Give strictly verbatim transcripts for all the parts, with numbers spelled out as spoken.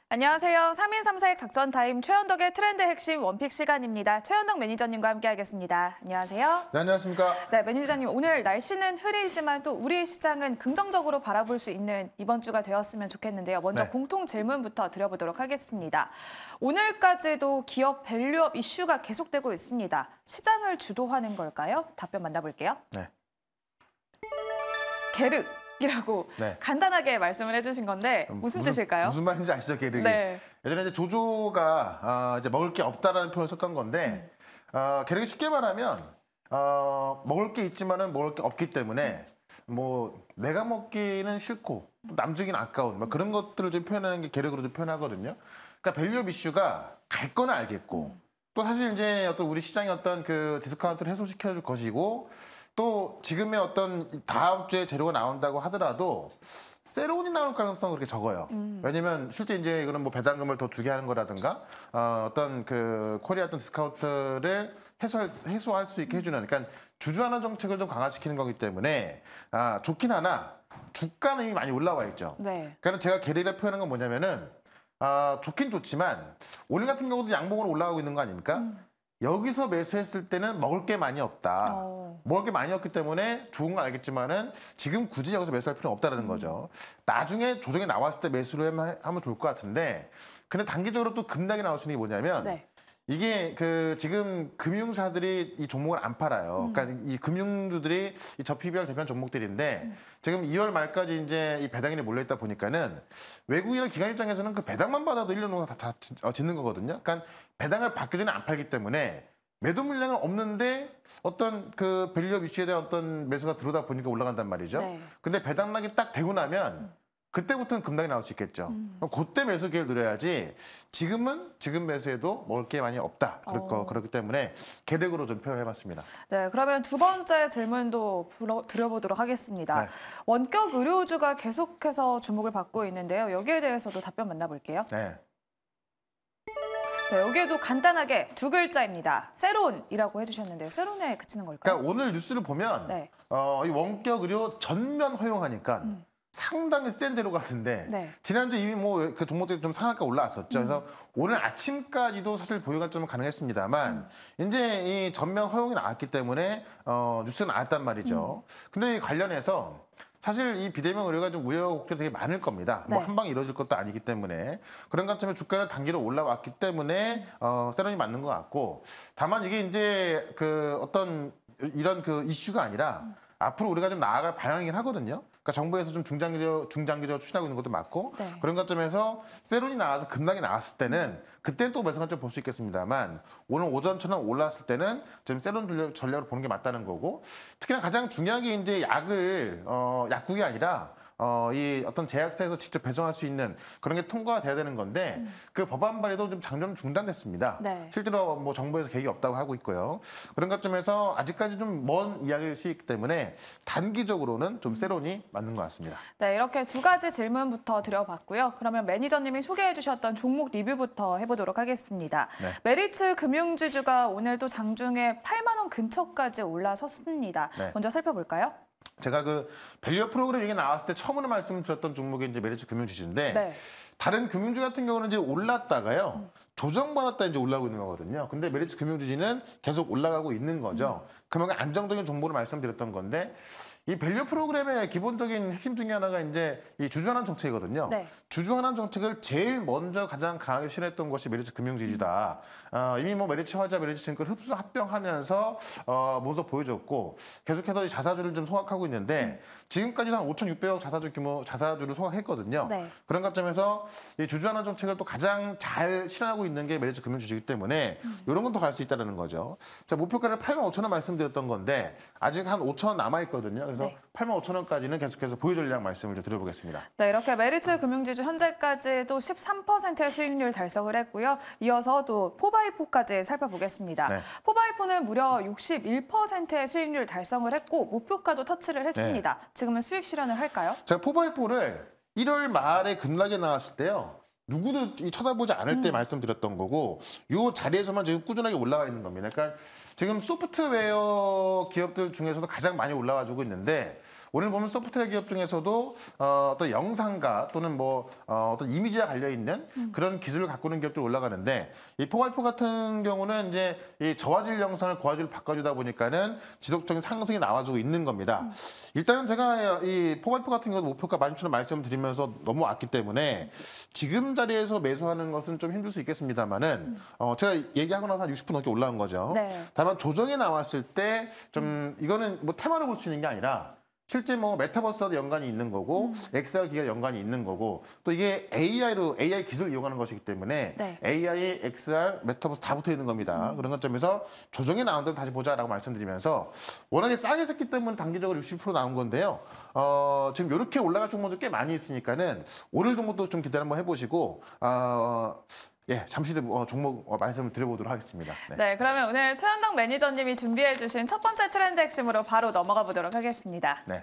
안녕하세요. 삼 인 삼 색 작전 타임 최현덕의 트렌드 핵심 원픽 시간입니다. 최현덕 매니저님과 함께하겠습니다. 안녕하세요. 네, 안녕하십니까. 네, 매니저님 오늘 날씨는 흐리지만 또 우리 시장은 긍정적으로 바라볼 수 있는 이번 주가 되었으면 좋겠는데요. 먼저 네. 공통 질문부터 드려보도록 하겠습니다. 오늘까지도 기업 밸류업 이슈가 계속되고 있습니다. 시장을 주도하는 걸까요? 답변 만나볼게요. 네. 게르. 이라고 네. 간단하게 말씀을 해주신 건데 무슨, 무슨 뜻일까요? 무슨 말인지 아시죠, 게르기? 네. 예전에 이제 조조가 어, 이제 먹을 게 없다라는 표현을 썼던 건데 음. 어, 게르기 쉽게 말하면 어, 먹을 게 있지만은 먹을 게 없기 때문에 뭐 내가 먹기는 싫고 남 주기는 아까운 뭐 그런 것들을 좀 표현하는 게 게르기로 좀 표현하거든요. 그러니까 밸류업 이슈가 갈 거는 알겠고 음. 또 사실 이제 어떤 우리 시장의 어떤 그 디스카운트를 해소시켜 줄 것이고. 또 지금의 어떤 다음 주에 재료가 나온다고 하더라도 세론이 나올 가능성은 그렇게 적어요. 음. 왜냐면 실제 이제 이거는 뭐 배당금을 더 주게 하는 거라든가 어, 어떤 그 코리아 어떤 디스카운트를 해소할, 해소할 수 있게 해주는 그러니까 주주환원 정책을 좀 강화시키는 거기 때문에 아, 좋긴 하나 주가는 이미 많이 올라와 있죠. 네. 그러니까 제가 게리라 표현한 건 뭐냐면은 아, 좋긴 좋지만 오늘 같은 경우도 양봉으로 올라가고 있는 거 아닙니까? 음. 여기서 매수했을 때는 먹을 게 많이 없다. 어. 먹을 게 많이 없기 때문에 좋은 건 알겠지만은 지금 굳이 여기서 매수할 필요는 없다라는 음. 거죠. 나중에 조정이 나왔을 때 매수를 하면 좋을 것 같은데 근데 단기적으로 또 급락이 나올 수 있는 게 뭐냐면 네. 이게 그 지금 금융사들이 이 종목을 안 팔아요. 음. 그러니까 이 금융주들이 이 저피비알 대표한 종목들인데 음. 지금 이월 말까지 이제 이 배당일이 몰려 있다 보니까는 외국인이나 기관 입장에서는 그 배당만 받아도 일 년 동안 다, 다 짓는 거거든요. 그러니까 배당을 받기 전에 안 팔기 때문에 매도 물량은 없는데 어떤 그 밸류업 이슈에 대한 어떤 매수가 들어오다 보니까 올라간단 말이죠. 네. 근데 배당락이 딱 되고 나면 음. 그때부터는 급락이 나올 수 있겠죠. 음. 그때 매수 기회를 누려야지 지금은 지금 매수해도 먹을 게 많이 없다. 그럴 거, 어. 그렇기 때문에 계획으로 좀 표현해봤습니다. 네, 그러면 두 번째 질문도 드려보도록 하겠습니다. 네. 원격 의료주가 계속해서 주목을 받고 있는데요. 여기에 대해서도 답변 만나볼게요. 네. 네, 여기에도 간단하게 두 글자입니다. 세론이라고 해주셨는데요. 세론에 그치는 걸까요? 그러니까 오늘 뉴스를 보면 네. 어, 이 원격 의료 전면 허용하니까 음. 상당히 센 재료 같은데 네. 지난주 이미 뭐 그 종목들이 좀 상한가 올라왔었죠. 음. 그래서 오늘 아침까지도 사실 보유 관점은 가능했습니다만 음. 이제 이 전면 허용이 나왔기 때문에 어, 뉴스는 나왔단 말이죠. 음. 근데 이 관련해서 사실 이 비대면 의료가 좀 우여곡절이 되게 많을 겁니다. 네. 뭐 한 방에 이루어질 것도 아니기 때문에 그런 관점에 주가는 단기로 올라왔기 때문에 어, 세론이 맞는 것 같고 다만 이게 이제 그 어떤 이런 그 이슈가 아니라 음. 앞으로 우리가 좀 나아갈 방향이긴 하거든요. 그러니까 정부에서 좀 중장기적, 중장기적으로 추진하고 있는 것도 맞고 네. 그런 관점에서 세론이 나와서 급락이 나왔을 때는 그때는 또 매수 관점 볼 수 있겠습니다만 오늘 오전처럼 올랐을 때는 지금 세론 전략으로 보는 게 맞다는 거고 특히나 가장 중요한 게 이제 약을 어, 약국이 아니라 어, 이 어떤 제약사에서 직접 배송할 수 있는 그런 게 통과가 돼야 되는 건데 음. 그 법안 발의도 좀 장전 중단됐습니다. 네. 실제로 뭐 정부에서 계획이 없다고 하고 있고요. 그런 관점에서 아직까지 좀 먼 이야기일 수 있기 때문에 단기적으로는 좀 세론이 맞는 것 같습니다. 네, 이렇게 두 가지 질문부터 드려봤고요. 그러면 매니저님이 소개해 주셨던 종목 리뷰부터 해보도록 하겠습니다. 네. 메리츠 금융주주가 오늘 또 장중에 팔만 원 근처까지 올라섰습니다. 네. 먼저 살펴볼까요? 제가 그 밸류업 프로그램 얘기 나왔을 때 처음으로 말씀드렸던 종목이 이제 메리츠 금융주주인데 네. 다른 금융주 같은 경우는 이제 올랐다가요. 음. 조정받았다 이제 올라오고 있는 거거든요. 근데 메리츠 금융주주는 계속 올라가고 있는 거죠. 음. 그만큼 안정적인 정보를 말씀드렸던 건데 이 밸류 프로그램의 기본적인 핵심 중에 하나가 이제 이 주주환원 정책이거든요. 네. 주주환원 정책을 제일 먼저 가장 강하게 실현했던 것이 메리츠 금융주주다. 음. 어, 이미 뭐 메리츠 화자, 메리츠 증권 흡수 합병하면서 어, 모습 보여줬고 계속해서 자사주를 좀 소각하고 있는데 음. 지금까지 한 오천육백억 자사주 규모 자사주를 소각했거든요. 네. 그런 관점에서 이 주주환원 정책을 또 가장 잘 실현하고 있는 게 메리츠 금융주주이기 때문에 음. 이런 건 더 갈 수 있다는 거죠. 자, 목표가를 팔만 오천 원 말씀드렸던 건데 아직 한 오천 원 남아 있거든요. 그래서 네. 팔만 오천 원까지는 계속해서 보유 전략 말씀을 좀 드려보겠습니다. 네, 이렇게 메리츠 금융지주 현재까지도 십삼 퍼센트의 수익률 달성을 했고요. 이어서 또 포바이포까지 살펴보겠습니다. 네. 포바이포는 무려 육십일 퍼센트의 수익률 달성을 했고 목표가도 터치를 했습니다. 네. 지금은 수익 실현을 할까요? 제가 포바이포를 일월 말에 급락에 나왔을 때요. 누구도 이 쳐다보지 않을 때 음. 말씀드렸던 거고 이 자리에서만 지금 꾸준하게 올라가 있는 겁니다. 그러니까 지금 소프트웨어 기업들 중에서도 가장 많이 올라와주고 있는데 오늘 보면 소프트웨어 기업 중에서도 어, 어떤 영상과 또는 뭐 어, 어떤 이미지와 관련 있는 음. 그런 기술을 갖고 있는 기업들이 올라가는데 이 포바이포 같은 경우는 이제 이 저화질 영상을 고화질로 바꿔주다 보니까는 지속적인 상승이 나와주고 있는 겁니다. 음. 일단은 제가 이 포바이포 같은 경우 목표가 만 육천 원 말씀드리면서 넘어왔기 때문에 지금 자리에서 매수하는 것은 좀 힘들 수 있겠습니다만은 음. 어, 제가 얘기하고 나서 한 육십 분 넘게 올라온 거죠. 네. 다만 조정이 나왔을 때 좀 이거는 뭐 테마로 볼 수 있는 게 아니라 실제 뭐 메타버스와도 연관이 있는 거고 음. 엑스알 기가 연관이 있는 거고 또 이게 에이아이로 에이아이 기술을 이용하는 것이기 때문에 네. 에이아이, 엑스알, 메타버스 다 붙어 있는 겁니다. 음. 그런 관점에서 조정이 나온 대로 다시 보자라고 말씀드리면서 워낙에 싸게 샀기 때문에 단기적으로 육십 퍼센트 나온 건데요. 어, 지금 이렇게 올라갈 종목도 꽤 많이 있으니까는 오늘 종목도 좀 기대 한번 해보시고 어, 예, 잠시 후 종목 말씀을 드려보도록 하겠습니다. 네. 네, 그러면 오늘 최현덕 매니저님이 준비해주신 첫 번째 트렌드 핵심으로 바로 넘어가 보도록 하겠습니다. 네.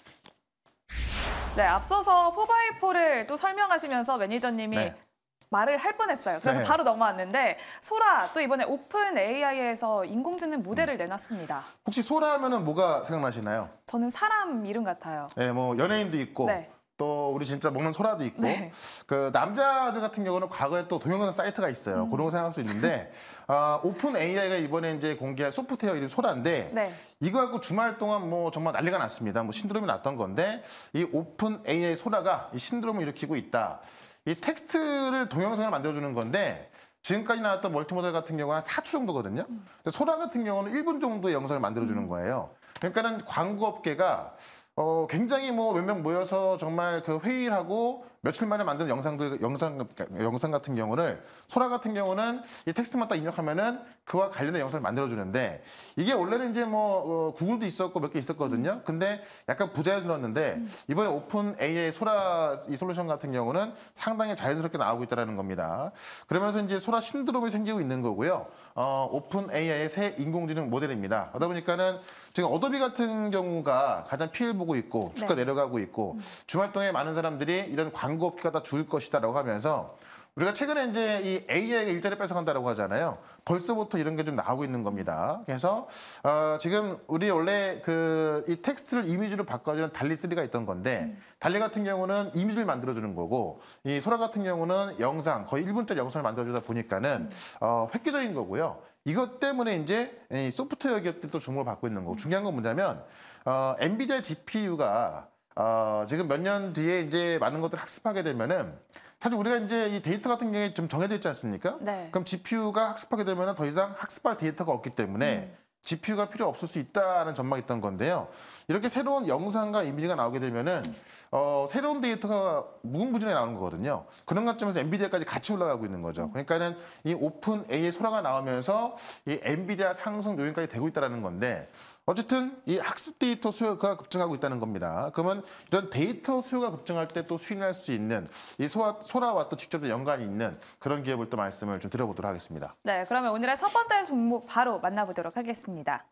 네, 앞서서 포바이포를 또 설명하시면서 매니저님이 네. 말을 할 뻔했어요. 그래서 네. 바로 넘어왔는데 소라 또 이번에 오픈 에이아이에서 인공지능 모델을 음. 내놨습니다. 혹시 소라 하면은 뭐가 생각나시나요? 저는 사람 이름 같아요. 네, 뭐 연예인도 있고. 네. 또 우리 진짜 먹는 소라도 있고 네. 그 남자들 같은 경우는 과거에 또 동영상 사이트가 있어요. 음. 그런 거 생각할 수 있는데 어, 오픈 에이아이가 이번에 이제 공개한 소프트웨어 이름 소라인데 네. 이거 갖고 주말 동안 뭐 정말 난리가 났습니다. 뭐 신드롬이 났던 건데 이 오픈 에이아이 소라가 이 신드롬을 일으키고 있다. 이 텍스트를 동영상을 만들어주는 건데 지금까지 나왔던 멀티모델 같은 경우는 한 사 초 정도거든요. 음. 소라 같은 경우는 일 분 정도의 영상을 만들어주는 거예요. 그러니까는 광고업계가 어, 굉장히 뭐 몇 명 모여서 정말 그 회의를 하고 며칠 만에 만든 영상들, 영상, 영상 같은 경우를 소라 같은 경우는 이 텍스트만 딱 입력하면은 그와 관련된 영상을 만들어주는데 이게 원래는 이제 뭐 어, 구글도 있었고 몇 개 있었거든요. 근데 약간 부자연스러웠는데 이번에 오픈 에이아이 소라 이 솔루션 같은 경우는 상당히 자연스럽게 나오고 있다는 겁니다. 그러면서 이제 소라 신드롬이 생기고 있는 거고요. 어, 오픈 에이아이의 새 인공지능 모델입니다. 그러다 보니까는 지금 어도비 같은 경우가 가장 피해를 보고 있고 주가 네. 내려가고 있고 음. 주말 동안에 많은 사람들이 이런 광고 업계가 다 죽을 것이다라고 하면서 우리가 최근에 이제 이 에이아이가 일자리 뺏어간다라고 하잖아요. 벌써부터 이런 게 좀 나오고 있는 겁니다. 그래서 어, 지금 우리 원래 그 이 텍스트를 이미지로 바꿔주는 달리 쓰리가 있던 건데 음. 달리 같은 경우는 이미지를 만들어주는 거고 이 소라 같은 경우는 영상 거의 일 분짜리 영상을 만들어주다 보니까는 음. 어, 획기적인 거고요. 이것 때문에 이제 이 소프트웨어 기업들도 주목을 받고 있는 거고 음. 중요한 건 뭐냐면 어, 엔비디아 지피유가 어, 지금 몇 년 뒤에 이제 많은 것들을 학습하게 되면은 사실 우리가 이제 이 데이터 같은 게 좀 정해져 있지 않습니까? 네. 그럼 지피유가 학습하게 되면은 더 이상 학습할 데이터가 없기 때문에 음. 지피유가 필요 없을 수 있다는 전망이 있던 건데요. 이렇게 새로운 영상과 이미지가 나오게 되면은 어, 새로운 데이터가 무궁무진하게 나오는 거거든요. 그런 관점에서 엔비디아까지 같이 올라가고 있는 거죠. 그러니까는 이 오픈 에이아이 소라가 나오면서 이 엔비디아 상승 요인까지 되고 있다는 건데 어쨌든 이 학습 데이터 수요가 급증하고 있다는 겁니다. 그러면 이런 데이터 수요가 급증할 때 또 수익날 수 있는 이 소라, 소라와 또 직접 연관이 있는 그런 기업을 또 말씀을 좀 드려보도록 하겠습니다. 네, 그러면 오늘의 첫 번째 종목 바로 만나보도록 하겠습니다.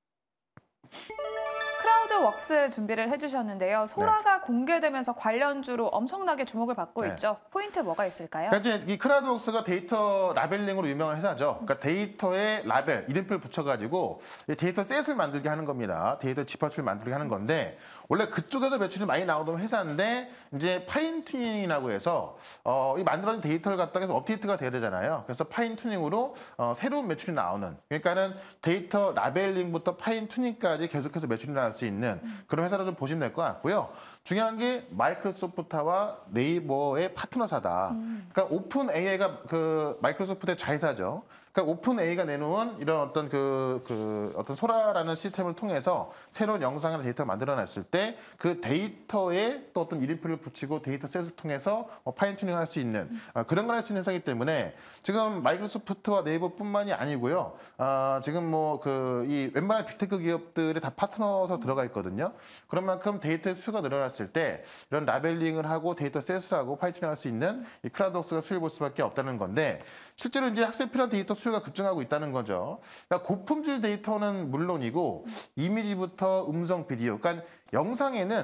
크라우드웍스 준비를 해주셨는데요. 소라가 네. 공개되면서 관련주로 엄청나게 주목을 받고 네. 있죠. 포인트 뭐가 있을까요? 그러니까 이제 이 크라우드웍스가 데이터 라벨링으로 유명한 회사죠. 그러니까 데이터에 라벨, 이름표를 붙여가지고 데이터 셋을 만들게 하는 겁니다. 데이터 지파출을 만들게 하는 건데 원래 그쪽에서 매출이 많이 나오던 회사인데 이제 파인 튜닝이라고 해서 어, 이 만들어진 데이터를 갖다가 해서 업데이트가 돼야 되잖아요. 그래서 파인 튜닝으로 어, 새로운 매출이 나오는. 그러니까는 데이터 라벨링부터 파인 튜닝까지 계속해서 매출이 나올 수 있는 그런 회사로 좀 보시면 될 것 같고요. 중요한 게 마이크로소프트와 네이버의 파트너사다. 음. 그러니까 오픈 에이아이가 그 마이크로소프트의 자회사죠. 그러니까 오픈 에이아이가 내놓은 이런 어떤 그, 그 어떤 소라라는 시스템을 통해서 새로운 영상이나 데이터를 만들어냈을 때 그 데이터에 또 어떤 이름표를 붙이고 데이터 셋을 통해서 파인 튜닝할 수 있는 음. 어, 그런 걸 할 수 있는 회사이기 때문에 지금 마이크로소프트와 네이버뿐만이 아니고요. 어, 지금 뭐 그 이 웬만한 빅테크 기업들이 다 파트너서 음. 들어가 있거든요. 그런 만큼 데이터의 수요가 늘어났을 때 이런 라벨링을 하고 데이터 셋을 하고 파인 튜닝할 수 있는 이 크라우드웍스가 수요를 볼 수밖에 없다는 건데 실제로 이제 학습에 필요한 데이터 수요가 급증하고 있다는 거죠. 그러니까 고품질 데이터는 물론이고 이미지부터 음성, 비디오, 그러니까 영상에는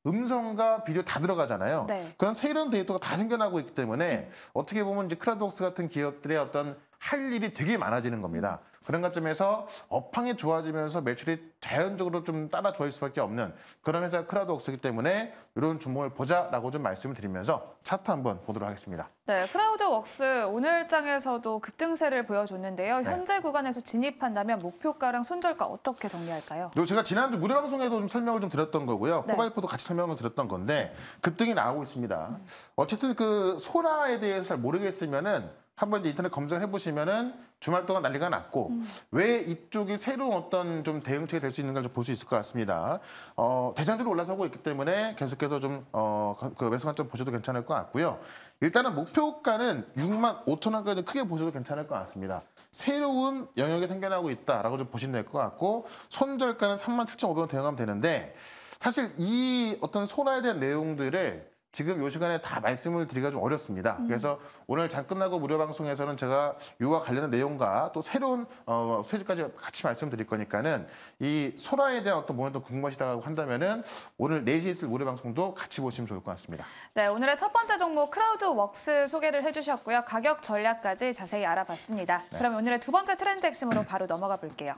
음성과 비디오 다 들어가잖아요. 네. 그런 새로운 데이터가 다 생겨나고 있기 때문에 어떻게 보면 이제 크라우드웍스 같은 기업들의 어떤 할 일이 되게 많아지는 겁니다. 그런 관점에서 업황이 좋아지면서 매출이 자연적으로 좀 따라 좋아질 수밖에 없는 그런 회사가 크라우드웍스이기 때문에 이런 주목을 보자라고 좀 말씀을 드리면서 차트 한번 보도록 하겠습니다. 네, 크라우드웍스 오늘 장에서도 급등세를 보여줬는데요. 네. 현재 구간에서 진입한다면 목표가랑 손절가 어떻게 정리할까요? 그리고 제가 지난주 무료 방송에도 좀 설명을 좀 드렸던 거고요. 네. 포바이포도 같이 설명을 드렸던 건데 급등이 나오고 있습니다. 음. 어쨌든 그 소라에 대해서 잘 모르겠으면은 한번 이제 인터넷 검색을 해보시면은 주말 동안 난리가 났고 음. 왜 이쪽이 새로운 어떤 좀 대응책이 될 수 있는가 좀 볼 수 있을 것 같습니다. 어, 대장주로 올라서고 있기 때문에 계속해서 좀 어, 그 매수 관점 보셔도 괜찮을 것 같고요. 일단은 목표가는 육만 오천 원까지 크게 보셔도 괜찮을 것 같습니다. 새로운 영역이 생겨나고 있다라고 좀 보시면 될 것 같고 손절가는 삼만 칠천오백 원 대응하면 되는데 사실 이 어떤 소라에 대한 내용들을 지금 이 시간에 다 말씀을 드리기가 좀 어렵습니다. 음. 그래서 오늘 장 끝나고 무료 방송에서는 제가 이와 관련된 내용과 또 새로운 어, 수혜까지 같이 말씀드릴 거니까는 이 소라에 대한 어떤 모멘텀 궁금하시다고 한다면은 오늘 네 시에 있을 무료 방송도 같이 보시면 좋을 것 같습니다. 네, 오늘의 첫 번째 종목 크라우드웍스 소개를 해주셨고요. 가격 전략까지 자세히 알아봤습니다. 네. 그럼 오늘의 두 번째 트렌드 핵심으로 바로 넘어가 볼게요.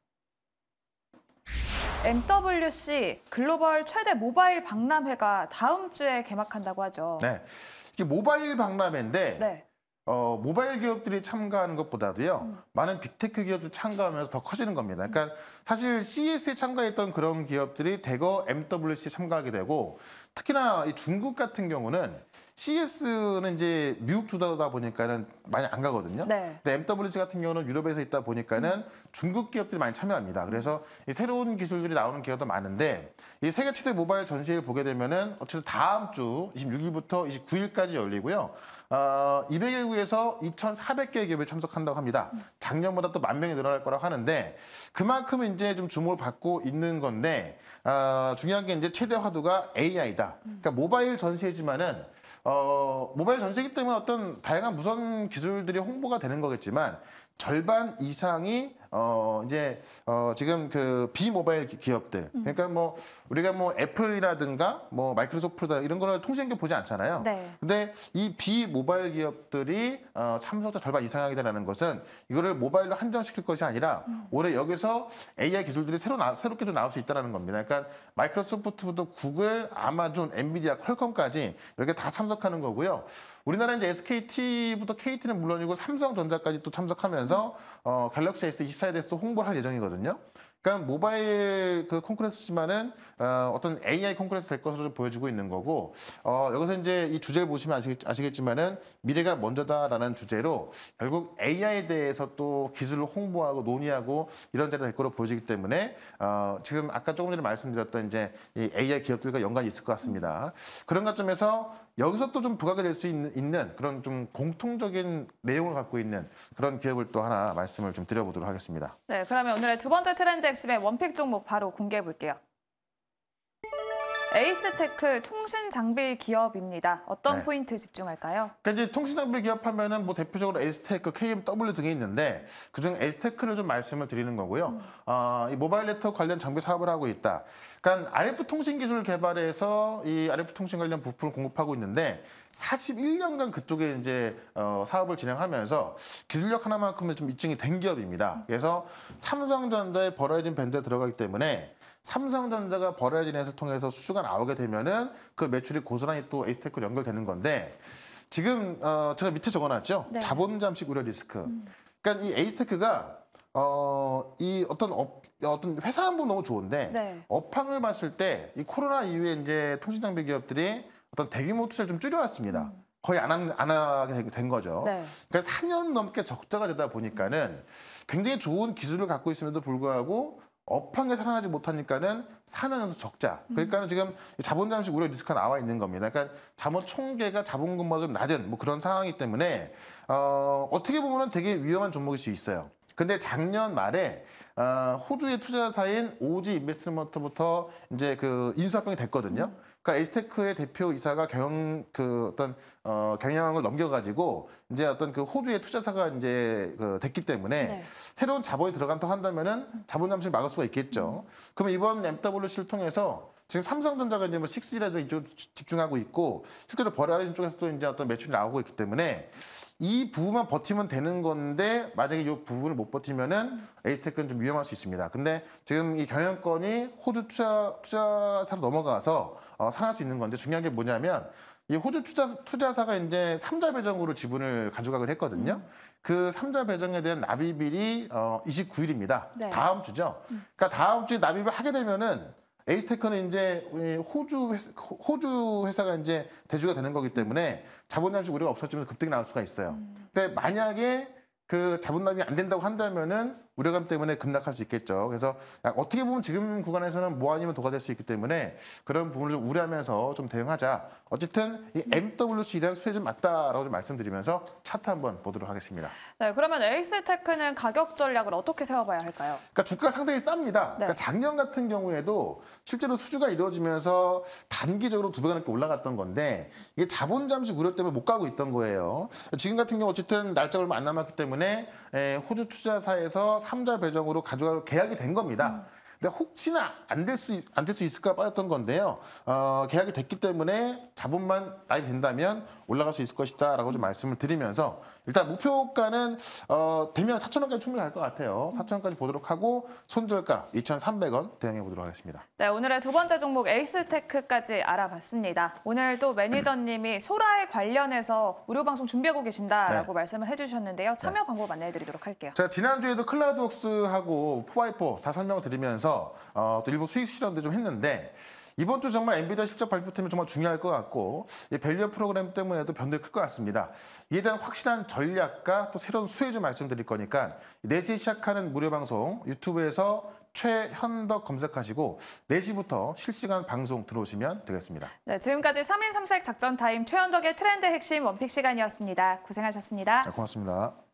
엠더블유씨 글로벌 최대 모바일 박람회가 다음 주에 개막한다고 하죠. 네, 이게 모바일 박람회인데 네. 어, 모바일 기업들이 참가하는 것보다도요 음. 많은 빅테크 기업들이 참가하면서 더 커지는 겁니다. 그러니까 사실 씨이에스에 참가했던 그런 기업들이 대거 엠더블유씨에 참가하게 되고 특히나 이 중국 같은 경우는 씨이에스는 이제 미국 주도다 보니까는 많이 안 가거든요. 네. 근데 엠더블유씨 같은 경우는 유럽에서 있다 보니까는 음. 중국 기업들이 많이 참여합니다. 그래서 이 새로운 기술들이 나오는 기업도 많은데 이 세계 최대 모바일 전시회를 보게 되면은 어쨌든 다음 주 이십육 일부터 이십구 일까지 열리고요. 어, 이백 개국에서 이천사백 개 기업이 참석한다고 합니다. 작년보다 또 만 명이 늘어날 거라고 하는데 그만큼 이제 좀 주목을 받고 있는 건데 어, 중요한 게 이제 최대 화두가 에이아이다. 그러니까 모바일 전시회지만은 어, 모바일 전시이기 때문에 어떤 다양한 무선 기술들이 홍보가 되는 거겠지만 절반 이상이 어 이제 어 지금 그 비모바일 기업들 그러니까 뭐 우리가 뭐 애플이라든가 뭐 마이크로소프트다 이런 거를 통신기업 보지 않잖아요. 네. 근데 이 비모바일 기업들이 어 참석자 절반 이상하게 되는 것은 이거를 모바일로 한정시킬 것이 아니라 음. 올해 여기서 에이아이 기술들이 새로 나, 새롭게 좀 나올 수 있다는 겁니다. 그러니까 마이크로소프트부터 구글, 아마존, 엔비디아, 퀄컴까지 여기 다 참석하는 거고요. 우리나라 이제 에스케이티부터 케이티는 물론이고 삼성전자까지 또 참석하면서 어, 갤럭시 에스 이십사에 대해서 또 홍보를 할 예정이거든요. 그러니까 모바일 그 콘크레스지만은 어, 어떤 에이아이 콘크레스 될 것으로 보여지고 있는 거고 어, 여기서 이제 이 주제를 보시면 아시겠, 아시겠지만은 미래가 먼저다라는 주제로 결국 에이아이에 대해서 또 기술을 홍보하고 논의하고 이런 자리가 될 거로 보여지기 때문에 어, 지금 아까 조금 전에 말씀드렸던 이제 이 에이아이 기업들과 연관이 있을 것 같습니다. 그런 관점에서 여기서 또 좀 부각이 될 수 있는, 있는 그런 좀 공통적인 내용을 갖고 있는 그런 기업을 또 하나 말씀을 좀 드려보도록 하겠습니다. 네, 그러면 오늘의 두 번째 트렌드 핵심의 원픽 종목 바로 공개해 볼게요. 에이스테크 통신 장비 기업입니다. 어떤 네. 포인트 집중할까요? 그러니까 이제 통신 장비 기업하면은 뭐 대표적으로 에이스테크, 케이엠더블유 등이 있는데 그중 에이스테크를 좀 말씀을 드리는 거고요. 음. 어, 이 모바일 네트워크 관련 장비 사업을 하고 있다. 그러니까 알에프 통신 기술 개발에서 이 알에프 통신 관련 부품을 공급하고 있는데 사십일 년간 그쪽에 이제 어, 사업을 진행하면서 기술력 하나만큼은 좀 입증이 된 기업입니다. 그래서 삼성전자의 버라이즌 밴드에 들어가기 때문에 삼성전자가 버라이즌에서 통해서 수주가 나오게 되면은 그 매출이 고스란히 또 에이스테크로 연결되는 건데 지금 어, 제가 밑에 적어놨죠. 네. 자본 잠식 우려 리스크. 음. 그러니까 이 에이스테크가 어, 이 어떤 업, 어떤 회사 한 분 너무 좋은데 네. 업황을 봤을 때 이 코로나 이후에 이제 통신 장비 기업들이 어떤 대규모 투자를 좀 줄여왔습니다. 음. 거의 안, 안 하게 된 거죠. 네. 그러니까 사 년 넘게 적자가 되다 보니까는 굉장히 좋은 기술을 갖고 있음에도 불구하고 업황에 살아나지 못하니까는 사내에서 적자. 그러니까는 지금 자본 잠식 우려 리스크가 나와 있는 겁니다. 그러니까 자본 총계가 자본금보다 좀 낮은 뭐 그런 상황이기 때문에 어, 어떻게 보면은 되게 위험한 종목일 수 있어요. 근데 작년 말에 어, 호주의 투자사인 오지 인베스트먼트부터 이제 그 인수합병이 됐거든요. 그러니까 에이스테크의 대표이사가 경 그 어떤 어, 경영을 넘겨가지고 이제 어떤 그 호주의 투자사가 이제 그 됐기 때문에 네. 새로운 자본이 들어간다고 한다면은 자본 잠식을 막을 수가 있겠죠. 음. 그럼 이번 엠더블유씨를 통해서 지금 삼성전자가 이제 뭐 식스라도 이쪽 집중하고 있고 실제로 버라이즌 쪽에서도 이제 어떤 매출이 나오고 있기 때문에 이 부분만 버티면 되는 건데 만약에 이 부분을 못 버티면은 에이스테크는 좀 위험할 수 있습니다. 근데 지금 이 경영권이 호주 투자 투자사로 넘어가서 어, 살아날 수 있는 건데 중요한 게 뭐냐면 이 호주 투자 투자사가 이제 삼자 배정으로 지분을 가져가기로 했거든요. 음. 그 삼자 배정에 대한 납입일이 어, 이십구 일입니다. 네. 다음 주죠. 음. 그러니까 다음 주에 납입을 하게 되면은 에이스테크는 이제 호주 회사, 호주 회사가 이제 대주가 되는 거기 때문에 자본 납입 우려가 없어지면서 급등이 나올 수가 있어요. 음. 근데 만약에 그 자본 납입이 안 된다고 한다면은 우려감 때문에 급락할 수 있겠죠. 그래서 어떻게 보면 지금 구간에서는 뭐 아니면 도가 될 수 있기 때문에 그런 부분을 좀 우려하면서 좀 대응하자. 어쨌든 이 엠더블유씨에 대한 수혜 좀 맞다라고 좀 말씀드리면서 차트 한번 보도록 하겠습니다. 네, 그러면 에이스테크는 가격 전략을 어떻게 세워봐야 할까요? 그러니까 주가가 상당히 쌉니다. 네. 그러니까 작년 같은 경우에도 실제로 수주가 이루어지면서 단기적으로 두 배가 넘게 올라갔던 건데 이게 자본 잠식 우려 때문에 못 가고 있던 거예요. 지금 같은 경우 어쨌든 날짜 얼마 안 남았기 때문에 호주 투자사에서 삼자 배정으로 가져갈 계약이 된 겁니다. 음. 근데 혹시나 안 될 수 안 될 수 있을까 빠졌던 건데요. 어, 계약이 됐기 때문에 자본만 나이 된다면 올라갈 수 있을 것이다라고 좀 말씀을 드리면서 일단 목표가는 어, 되면 사천 원까지 충분히 갈 것 같아요. 사천 원까지 보도록 하고 손절가 이천삼백 원 대응해 보도록 하겠습니다. 네, 오늘의 두 번째 종목 에이스테크까지 알아봤습니다. 오늘도 매니저님이 소라에 관련해서 무료 방송 준비하고 계신다라고 네. 말씀을 해주셨는데요. 참여 네. 방법 안내해드리도록 할게요. 제가 지난주에도 클라우드웍스하고 포와이포 다 설명을 드리면서 어, 또 일부 수익 실현도 좀 했는데 이번 주 정말 엔비디아 실적 발표팀이 정말 중요할 것 같고 이 밸류 프로그램 때문에도 변동이 클 것 같습니다. 이에 대한 확실한 전략과 또 새로운 수혜 좀 말씀드릴 거니까 네 시에 시작하는 무료 방송 유튜브에서 최현덕 검색하시고 네 시부터 실시간 방송 들어오시면 되겠습니다. 네, 지금까지 삼 인 삼색 작전 타임 최현덕의 트렌드 핵심 원픽 시간이었습니다. 고생하셨습니다. 네, 고맙습니다.